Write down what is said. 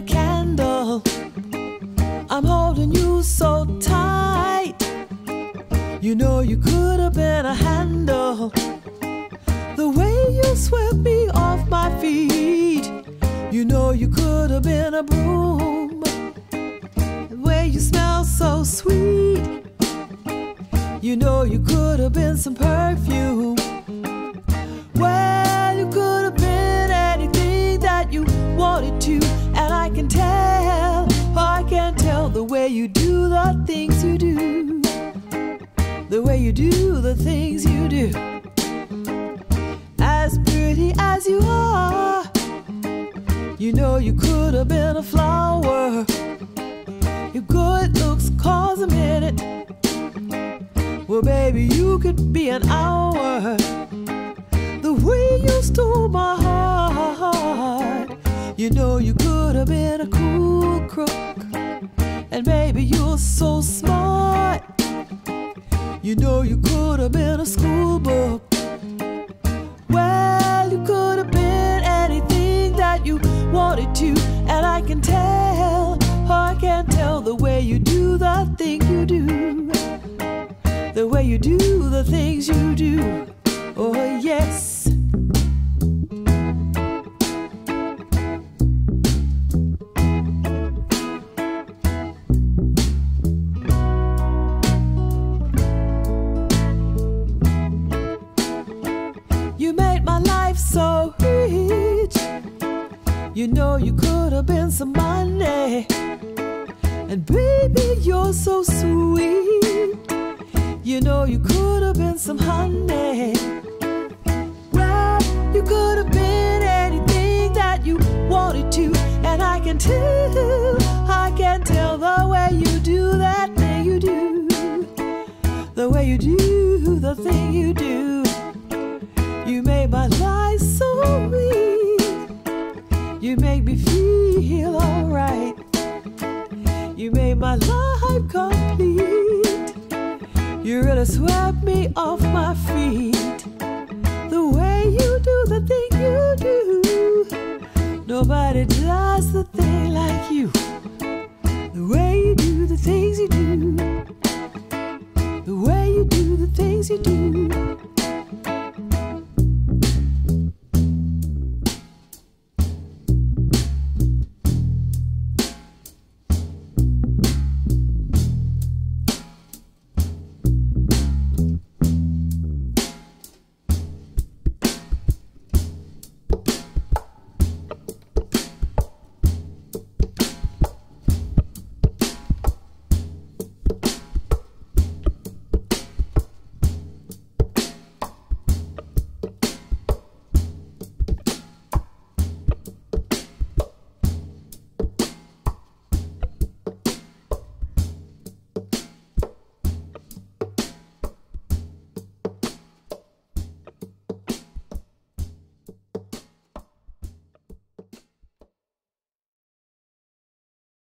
candle. I'm holding you so tight. You know you could have been a handle. The way you swept me off my feet. You know you could have been a broom. The way you smell so sweet. You know you could have been some perfume. Well, you could have been anything that you wanted to. And I can tell, I can tell the way you do the things you do. The way you do the things you do. As pretty as you are, you know you could have been a flower. Your good looks cause a minute. Well, baby, you could be an hour. The way you stole my heart. You know you could have been a cool crook. And baby, you're so smart. You know you could have been a school book. Well, you could have been anything that you wanted to. And I can tell, I can tell the way you do the thing you do. The way you do the things you do. Oh, yes. You made my life so rich. You know you could have been some money. And baby, you're so sweet. You know you could have been some honey. Well, you could have been anything that you wanted to. And I can tell the way you do that thing you do. The way you do the thing you do. You made my life so sweet. You make me feel alright. You made my life complete. You really swept me off my feet. The way you do the thing you do. Nobody does the thing like you.